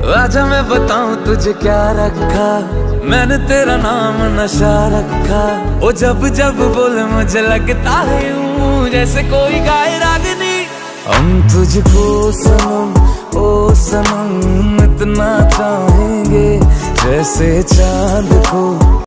आजा मैं बताऊं तुझे क्या रखा, मैंने तेरा नाम नशा रखा। ओ जब जब बोले मुझे लगता है यूं जैसे कोई गाए रागनी। हम तुझको सनम ओ सनम इतना चाहेंगे जैसे चांद को